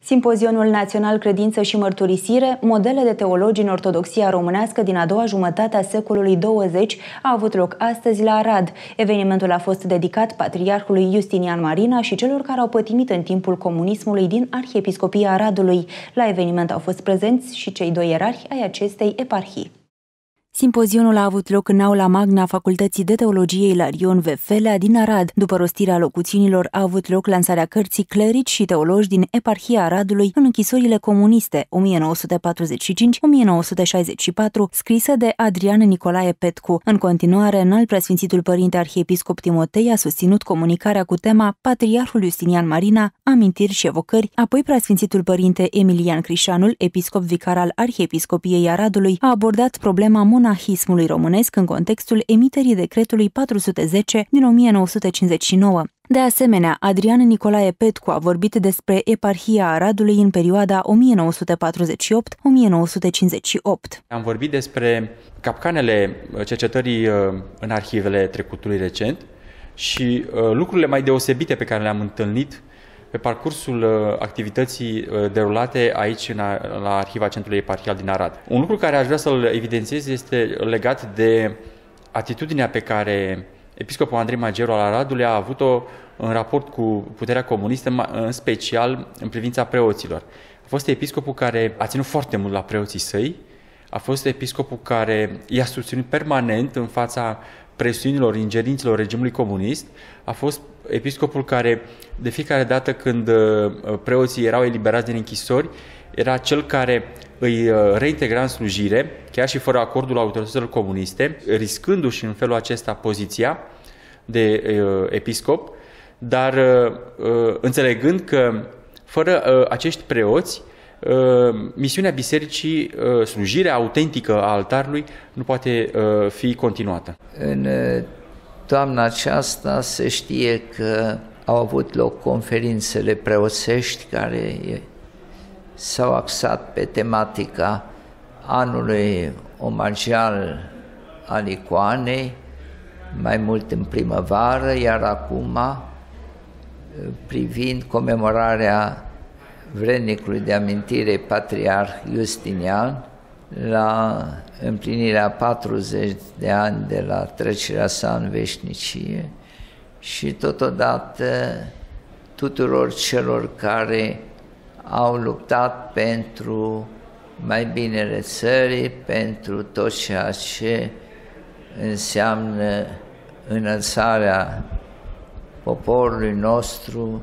Simpozionul Național Credință și Mărturisire, modele de teologi în ortodoxia românească din a doua jumătate a secolului 20 a avut loc astăzi la Arad. Evenimentul a fost dedicat patriarhului Justinian Marina și celor care au pătimit în timpul comunismului din Arhiepiscopia Aradului. La eveniment au fost prezenți și cei doi ierarhi ai acestei eparhii. Simpozionul a avut loc în aula magna a Facultății de Teologie Ilarion Vefelea din Arad. După rostirea locuțiunilor a avut loc lansarea cărții Clerici și teologi din eparhia Aradului în închisorile comuniste 1945-1964, scrisă de Adrian Nicolae Petcu. În continuare, înalt preasfințitul părinte arhiepiscop Timotei a susținut comunicarea cu tema Patriarhul Justinian Marina, amintiri și evocări, apoi preasfințitul părinte Emilian Crișanul, episcop vicar al Arhiepiscopiei Aradului, a abordat problema monahismului românesc în contextul emiterii decretului 410 din 1959. De asemenea, Adrian Nicolae Petcu a vorbit despre eparhia Aradului în perioada 1948-1958. Am vorbit despre capcanele cercetării în arhivele trecutului recent și lucrurile mai deosebite pe care le-am întâlnit pe parcursul activității derulate aici la Arhiva Centrului Eparhial din Arad. Un lucru care aș vrea să-l evidențiez este legat de atitudinea pe care episcopul Andrei Mageru al Aradului a avut-o în raport cu puterea comunistă, în special în privința preoților. A fost episcopul care a ținut foarte mult la preoții săi, a fost episcopul care i-a susținut permanent în fața presiunilor, ingerinților regimului comunist, a fost episcopul care, de fiecare dată când preoții erau eliberați din închisori, era cel care îi reintegra în slujire, chiar și fără acordul autorităților comuniste, riscându-și în felul acesta poziția de episcop, dar înțelegând că fără acești preoți, misiunea bisericii, slujirea autentică a altarului nu poate fi continuată. În toamna aceasta se știe că au avut loc conferințele preoțești care s-au axat pe tematica anului omagial al icoanei, mai mult în primăvară, iar acum privind comemorarea vrednicului de amintire Patriarh Justinian la împlinirea 40 de ani de la trecerea sa în veșnicie și totodată tuturor celor care au luptat pentru mai binele țării, pentru tot ceea ce înseamnă înălțarea poporului nostru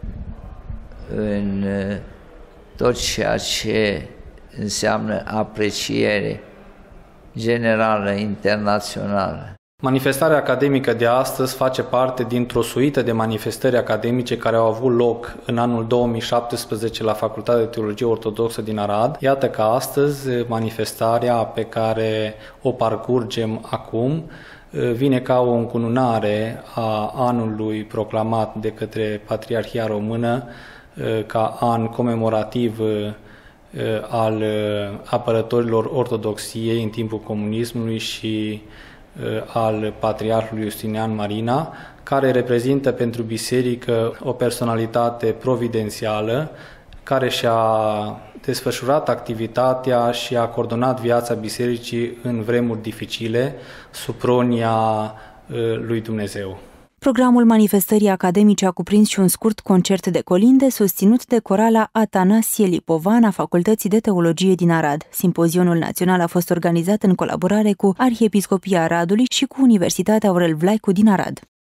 în tot ceea ce înseamnă apreciere generală, internațională. Manifestarea academică de astăzi face parte dintr-o suită de manifestări academice care au avut loc în anul 2017 la Facultatea de Teologie Ortodoxă din Arad. Iată că astăzi manifestarea pe care o parcurgem acum vine ca o încununare a anului proclamat de către Patriarhia Română ca an comemorativ al apărătorilor ortodoxiei în timpul comunismului și al Patriarhului Justinian Marina, care reprezintă pentru biserică o personalitate providențială care și-a desfășurat activitatea și a coordonat viața bisericii în vremuri dificile, sub pronia lui Dumnezeu. Programul manifestării academice a cuprins și un scurt concert de colinde susținut de corala Atanasie Lipovan a Facultății de Teologie din Arad. Simpozionul național a fost organizat în colaborare cu Arhiepiscopia Aradului și cu Universitatea Aurel Vlaicu din Arad.